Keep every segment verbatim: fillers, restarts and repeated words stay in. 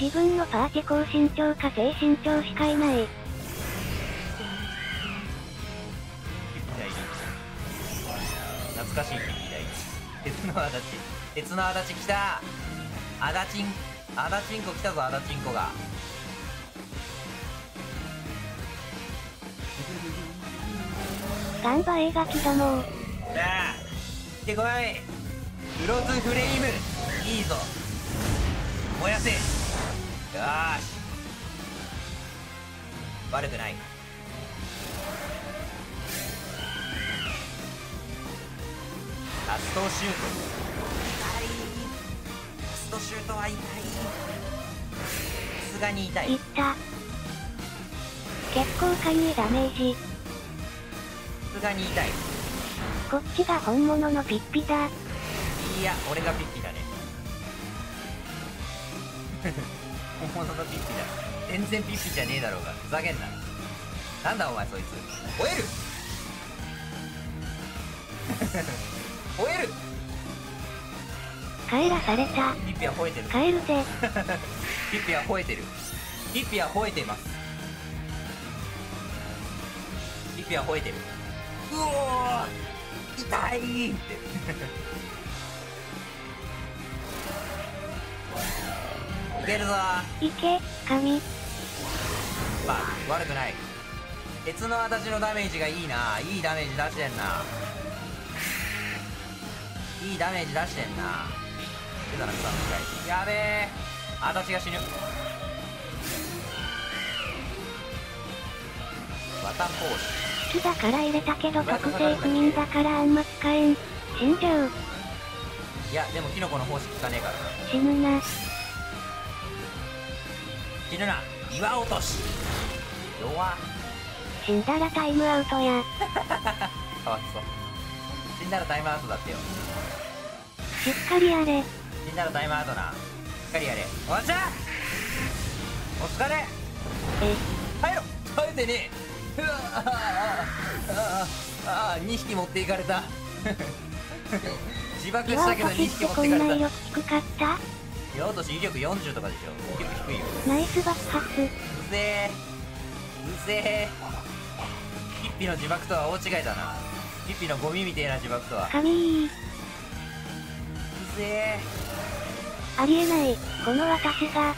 自分のパーティ高身長か低身長しかいない。 懐かしい敵だい。鉄の足立。鉄の足立来た。アダチン、アダチンコ来たぞ、アダチンコが。 ガンバ映画機ども。 なあ、来てこい。クロズフレーム、いいぞ。燃やせ。よーし。悪くない。ラストシュート。痛い。ラストシュートは痛い。さすがに痛い。 いった。結構かゆいダメージ。 さすがに痛い。 こっちが本物のピッピだ。 いや、俺がピッピだね。本物のピッピだ。全然ピッピじゃねえだろうが。ふざけんな。なんだお前そいつ。吠える吠える。 帰らされた。 ピッピは吠えてる。 帰るぜ。 ピッピは吠えてる。ピッピは吠えてます。ピッピは吠えてる。うおー痛いっていけるぞー。 いけ、神。 まあ悪くない。鉄の私のダメージがいいな。いいダメージ出してんな。いいダメージ出してんな。出たな、草の機械。やべえ。私が死ぬ。綿格子。 好きだから入れたけど特性不眠だからあんま使えん。死んじゃう。 いや、でもキノコの胞子効かねえからな。 死ぬな。 死ぬな。岩落とし。弱っ。 死んだらタイムアウトや。 かわいそう。死んだらタイムアウトだってよ。 しっかりやれ。 死んだらタイムアウトな。しっかりやれ。おっしゃお疲れ。 え、 入ろ。耐えてねえ。うわああああにひき持っていかれた。自爆したけどにひき持っていかれた。 こんな威力低かった。 岩落とし威力よんじゅうとかでしょ。威力低いよ。 ナイス爆発。 うぜえ。うぜえ。ピッピの自爆とは大違いだな。ピッピのゴミみてえな自爆とは。 神ー。 うぜえ。 ありえない。この私が。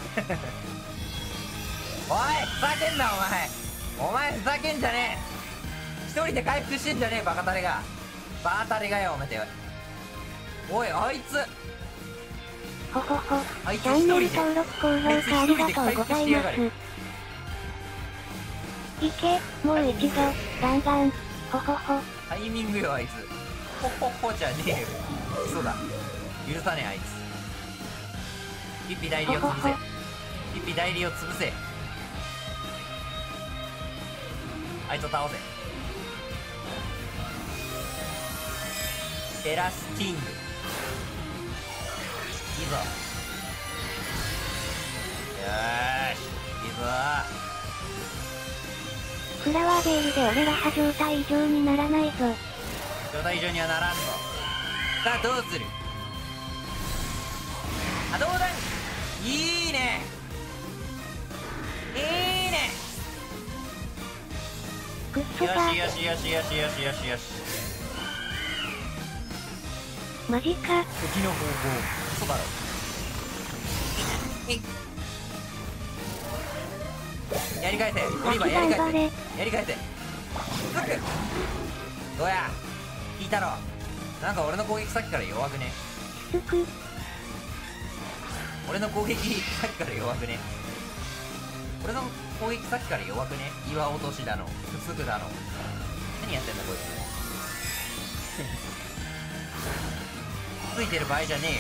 おいふざけんなお前。お前ふざけんじゃねえ。一人で回復してんじゃねえバカタレが。バカタレがよおめて。おいあいつ。 ほほほ。 あいつチャンネル一人で登録高評価ありがとうございます。いけ、もう一度、ガンガン。ほほほ。 タイミングよあいつ。ほほほじゃねえよ。嘘だ。許さねえあいつ。ピッピ代理を潰せ。ピッピ代理を潰せ。あいつを倒せ。テラスキング。いいぞ。よーしいいぞー。 フラワーゲールで俺ら派状態以上にならないぞ。 状態以上にはならんぞ。さあどうする。波動弾。いいねいいね。 グッソだ。 よしよしよしよしよしよしよし。 マジか。 時の方向。嘘だろ。やり返せ。オリバーやり返せ。やり返せ。つく。どうや聞いたろ。なんか俺の攻撃さっきから弱くね。 つく。 俺の攻撃さっきから弱くね。俺の攻撃さっきから弱くね。岩落としだのすぐだの。何やってんだこいつ。ついてる場合じゃねえよ。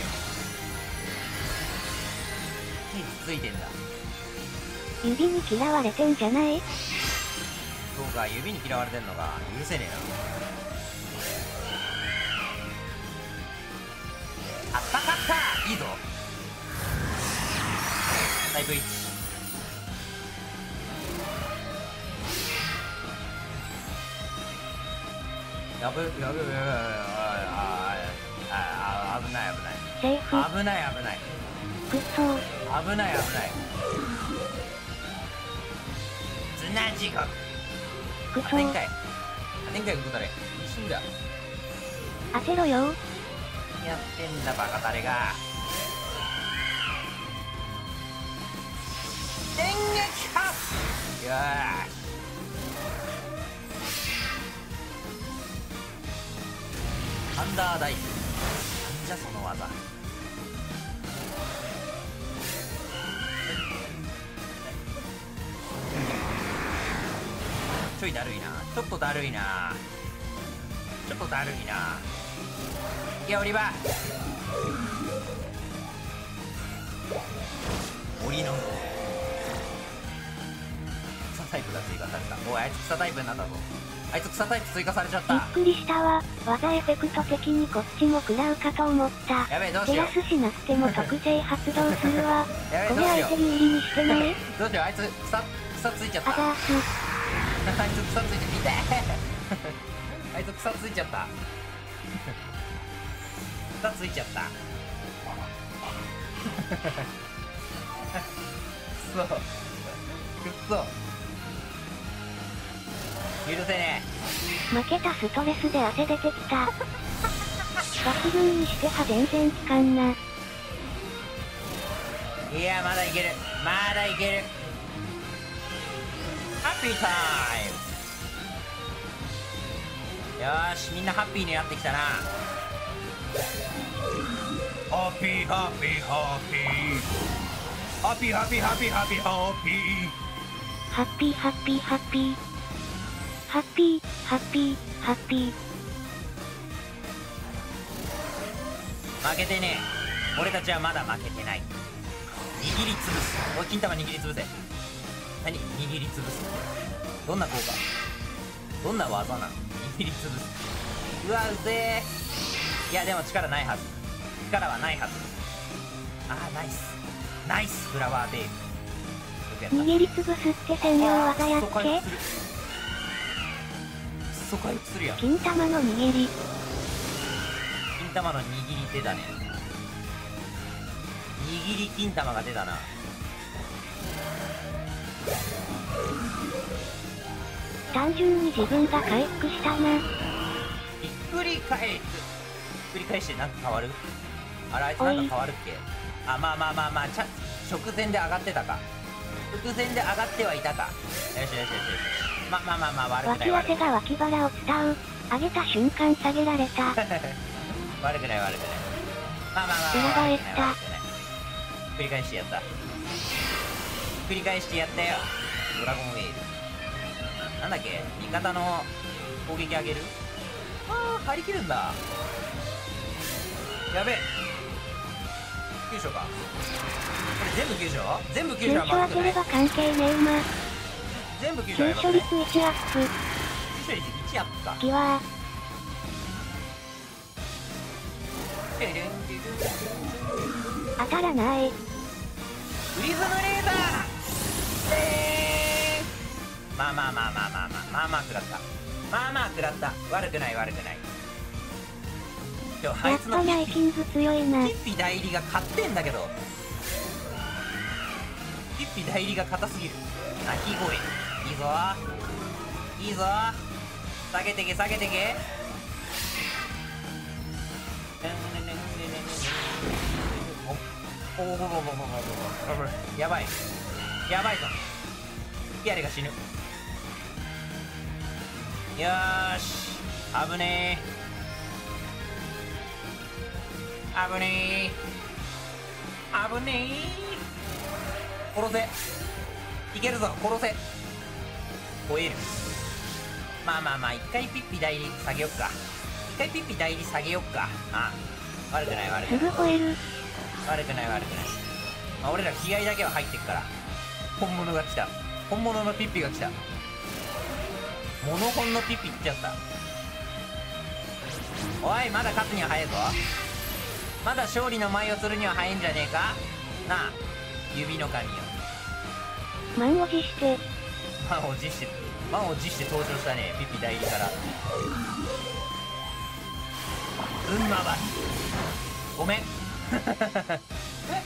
火つついてんだ。 指に嫌われてんじゃない？ そうか、指に嫌われてんのか。許せねえな。あったかったいいぞ。タイプいち。やぶやぶやぶやぶ。ああ危ない危ない。 セーフ。 危ない危ない。 くっそー。 危ない危ない。綱地獄。 クソ当てんかい当てんかいウコタレ。死んだ。 焦ろよ。 やってんだバカタレが。電撃破。よーし。アンダーダイブ。なんじゃその技。ちょいだるいな。ちょっとだるいな。ちょっとだるいな。いや、オリバー森の草タイプが追加された。おい、あいつ草タイプになったぞ。あいつ草タイプ追加されちゃっびったくりしたわ。技エフェクト的にこっちも食らうかと思った。 やべえ、どうしテよラスしなくても特性発動するわ。 う。やべえ、 これどうしよ相手有利にしてない？ う。どうしよう、あいつ草草ついちゃった。 あざーす。 あいつ草ついて痛い。あいつ草ついちゃった。草ついちゃった。くそくっそ許せね負けたストレスで汗出てきた。抜群にして歯全然効かんな。 え。いや、まだいける、まだいける。ハッピータイム。よーし、みんなハッピーになってきたな。ハッピーハッピーハッピーハッピーハッピーハッピーハッピーハッピーハッピーハッピーハッピーハッピーハッピーハッピー。 負けてねえ。俺たちはまだ負けてない。握りつぶす。おい、金玉握りつぶせ。何握りつぶすってどんな効果、どんな技なの。握りつぶす。うわ、うぜえ。いや、でも力ないはず。力はないはず。あー、ナイスナイスフラワーテール。よくやった。 握りつぶすって専用技やっけ？ くっそ回復するやん。 金玉の握り。 金玉の握り手だね。握り金玉が出たな。 単純に自分が回復したな。 ひっくり返す。ひっくり返してなんか変わる？あれ、あいつなんか変わるっけ？あ、まあまあまあまあ、ちゃ直前で上がってたか。直前で上がってはいたか。よしよしよしよし。まあまあまあまあ、悪くない悪くない。 脇汗が脇腹を伝う。上げた瞬間下げられた。 悪くない悪くない。まあまあまあ、 裏返った。 悪くない悪くない。ひっくり返してやった。ひっくり返してやったよ。ドラゴンウェール。なんだっけ、味方の攻撃上げる。ああ、張り切るんだ。やべえ、急所か。これ全部急所、全部急所は急所まずくない。 上げれば関係ねえま。 全部急所は急所やばくない。 率いちアップ。 急所率いちアップか。 キワー。当たらない。 プリズムレーザー。えー、まあまあまあまあまあまあまあまあ食らった。まあまあ食らった。悪くない悪くない。今日あいつのやっぱナイキング強いな。 ピッピ代理が勝ってんだけど、ピッピ代理が硬すぎる。鳴き声いいぞいいぞ。下げてけ下げてけ。おおおおおおおおやばいやばいぞ。キアレが死ぬ。よーし、危ねえ危ねえ危ねえ。殺せ、いけるぞ、殺せ。吠える。まあまあまあ、一回ピッピ代理下げよっか。一回ピッピ代理下げよっか。ああ、悪くない悪くないすぐ吠える。 悪くない悪くない。まあ、俺ら気合だけは入ってっから。本物が来た。本物のピッピが来た。モノホンのピッピ来ちゃった。おい、まだ勝つには早いぞ。まだ勝利の舞をするには早いんじゃねえかなあ、指の神よ。 満を持して満を持して満を持して登場したね、ピッピ代理から。うん、まばごめん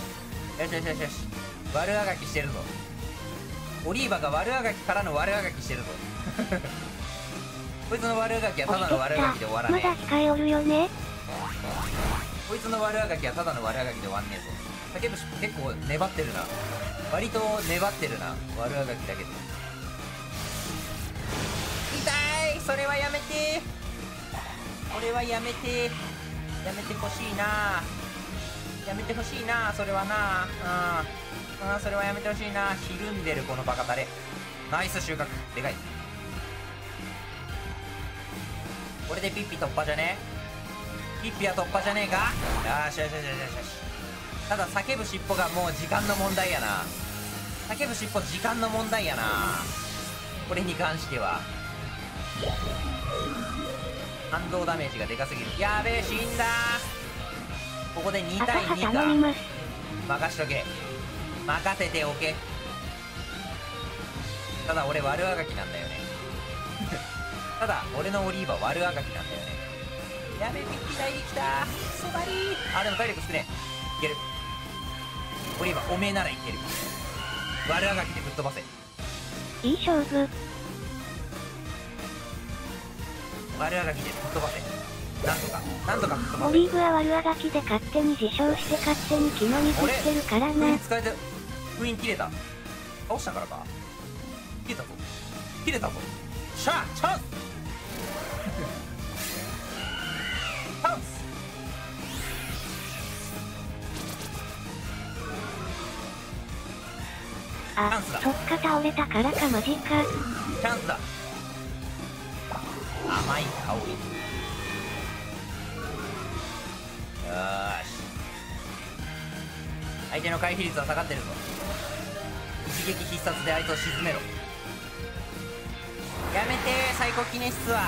よしよしよしよし。悪あがきしてるぞ。 オリーバが悪あがきからの悪あがきしてるぞこいつの悪あがきはただの悪あがきで終わらねえ。 まだ控えおるよね。 こいつの悪あがきはただの悪あがきで終わんねえぞ。叫ぶし結構粘ってるな。割と粘ってるな、悪あがきだけど。痛い、それはやめて、これはやめて、やめてほしいな、やめてほしいな、それはな。うん、うん、それはやめてほしいな。ひるんでるこのバカタレ。ナイス収穫、でかい。これでピッピ突破じゃねえ、ピッピは突破じゃねえか。よしよしよしよしよし。ただ叫ぶ尻尾がもう時間の問題やな。叫ぶ尻尾時間の問題やな、これに関しては。反動ダメージがでかすぎる。やべえ、死んだ。ここでにたいにか。任しとけ、任せておけ。ただ俺悪あがきなんだよねただ俺のオリーバー悪あがきなんだよね。やべえ、ピッピ大力きた。そばりー。あ、でも体力少ねえ。いける。オリーバーおめえならいける。悪あがきでぶっ飛ばせ。 いい勝負。 悪あがきでぶっ飛ばせ。なんとかなんとかぶっ飛ばせ。 オリーブは悪あがきで勝手に自称して勝手に気の水してるからな。 封印使えて、封印切れた。倒したからか。切れたぞ、切れたぞ。しゃあ、チャンスチャンス。 あ、そっか、倒れたからか。マジか。 チャンスだ。甘い香り。よーし、相手の回避率は下がってるぞ。一撃必殺であいつを沈めろ。やめてー、サイコキネシスは。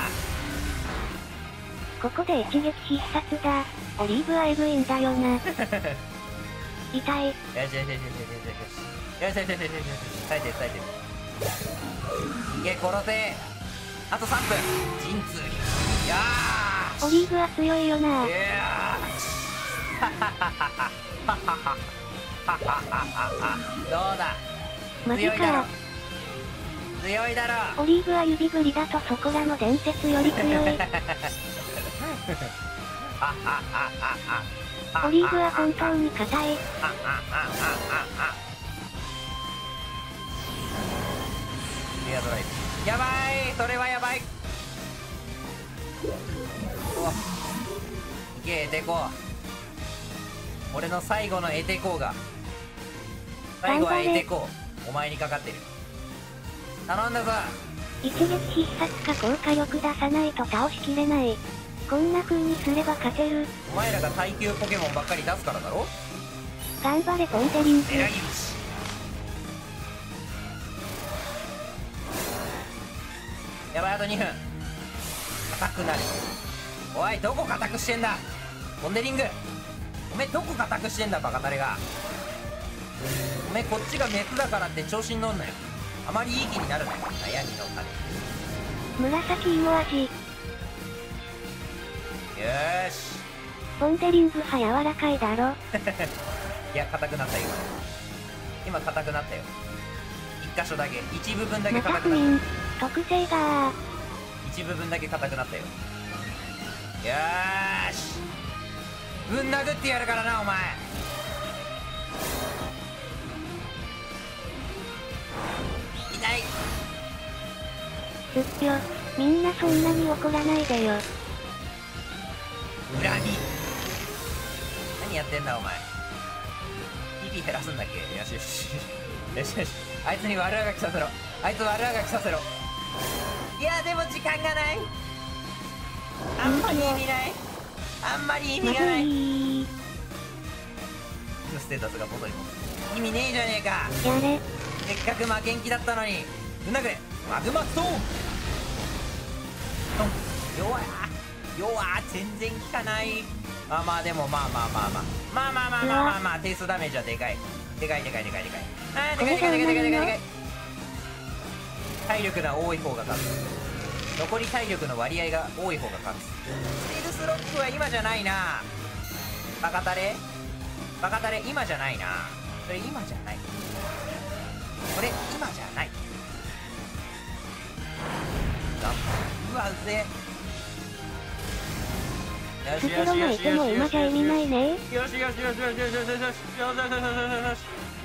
ここで一撃必殺だ。オリーブはエグいんだよな痛い。よしよしよしよしよしよしよしよしよしよしよしよしよし、耐えてる耐えてる。いけ、殺せ。あとさんぷん。陣痛。やー、 オリーブは強いよな。 いやーどうだ、 マジ強いだろか。 強いだろ。 オリーブは指ぶりだとそこらの伝説より強いオリーブは本当に硬い。 レアドライブ、やばい、それはやばい。おいけ、エテコ。俺の最後のエテコが、最後はエテコ、お前にかかってる。頼んだぞ。 一撃必殺か効果力出さないと倒しきれない。こんな風にすれば勝てる。 お前らが耐久ポケモンばっかり出すからだろ。 頑張れポンデリング。 偉いし。やばい、あとにふん。硬くなる。おい、どこ硬くしてんだポンデリング。おめえどこ硬くしてんだバカタレが。おめえこっちがメスだからって調子に乗んなよ。あまりいい気になるなよ、悩みの種。 紫芋味。 よーし。 ポンデリング派柔らかいだろいや、硬くなったよ今。今硬くなったよ。一箇所だけ、一部分だけ硬くなった。 特性が一部分だけ硬くなったよ。よーし、ぶん殴ってやるからなお前。痛い。 すっぴょ、みんなそんなに怒らないでよ。 恨み。何やってんだお前。ピピ減らすんだっけ。よしよしよしよし、あいつに悪あがきさせろ。あいつ悪あがきさせろ。いやでも時間がない。あんまり意味ない。あんまり意味がない。ステータスがボトにも意味ねえじゃねえか。 やれ。 せっかく負けん気だったのに。ぶん殴れマグマストーン。弱い弱い、全然効かない。あ、まあでもまあまあまあまあまあまあまあまあまあまあ定数ダメージはでかいでかいでかいでかいでかい。あーでかいでかいでかいでかいでかいでかい。体力が多い方が勝つ。残り体力の割合が多い方が勝つ。ステルスロックは今じゃないな。バカタレバカタレ今じゃないな。それ今じゃない。 これ今じゃない。うわ、うぜえ。よスしテロがいても今じゃ意味ないね。 よしよしよしよしよしよしよしよしよしよしよしよし。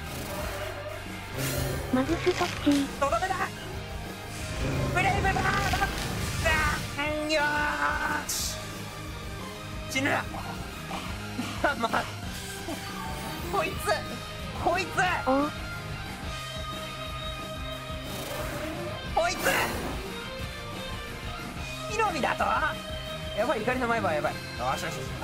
マグストッチー。 とどめだ。ブレイブバード。よーし。死ぬな。まあ、こいつこいつおう。 こいつ木の実だと。やばい、怒りの前歯やばい。よしよしよし、危ない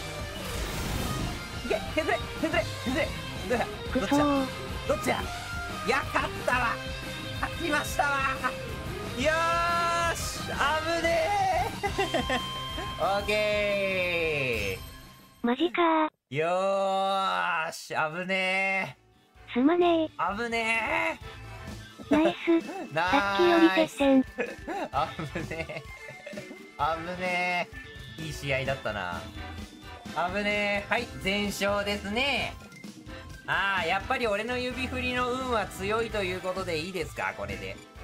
危ない。いけ、削れ削れ削れ。どうやどっちだどっちだ。やかったわ。勝ちましたわ。よーし、危ねえ。オーケマジかー。よーし、危ねー。すまねえ。 ー。危ねナイス。 ー。ナさっきより接戦。 危ねえ。危ねえ。いい試合だったな。危ねえ。はい、全勝ですね。ああ、やっぱり俺の指振りの運は強いということでいいですか、これで。